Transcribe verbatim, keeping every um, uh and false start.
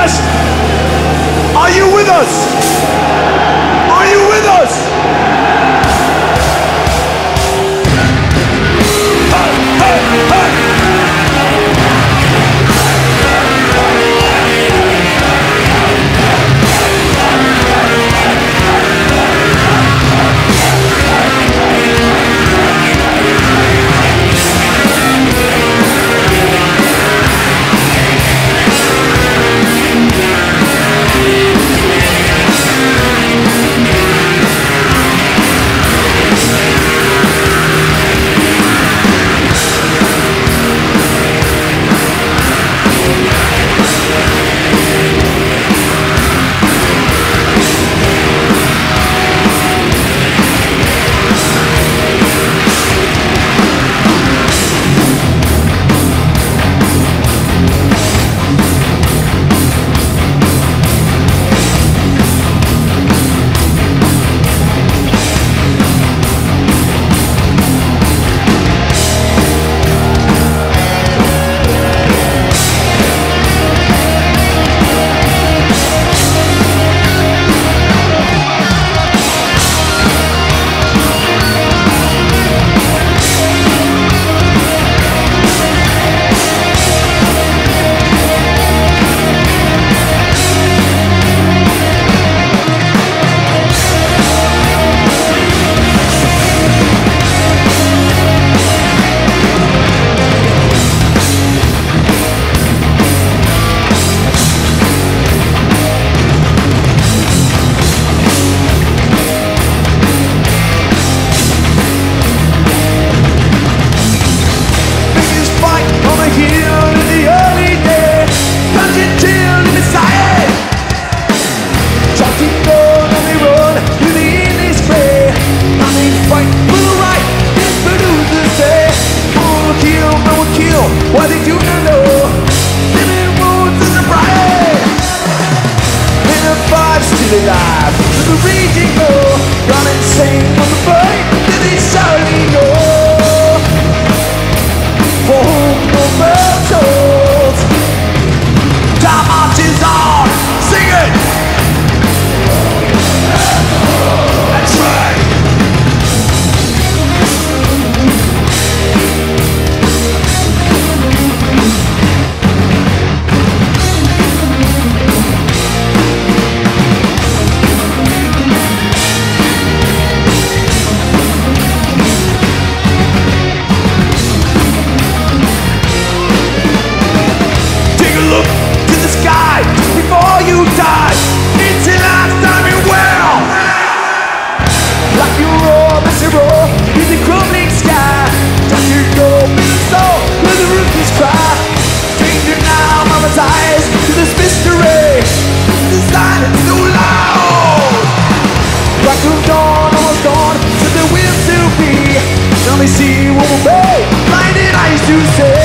us? Are you with us? Are you with us? Hey, hey, hey. What did you know? Living woods is a riot. In a five still alive, with a raging glow, gone insane on the fight. Did he surely know? For whom no battles. Time marches on. Sing it. That's right. Before you die, it's your last time in well. Like you roar, as you roar, in the crumbling sky. Down you go, big soul, where the rookies cry. Stranger now, mama's eyes to this mystery. The silence so loud. Like of dawn, almost gone, so there will still be. Now they see what will be. Blinded eyes to say.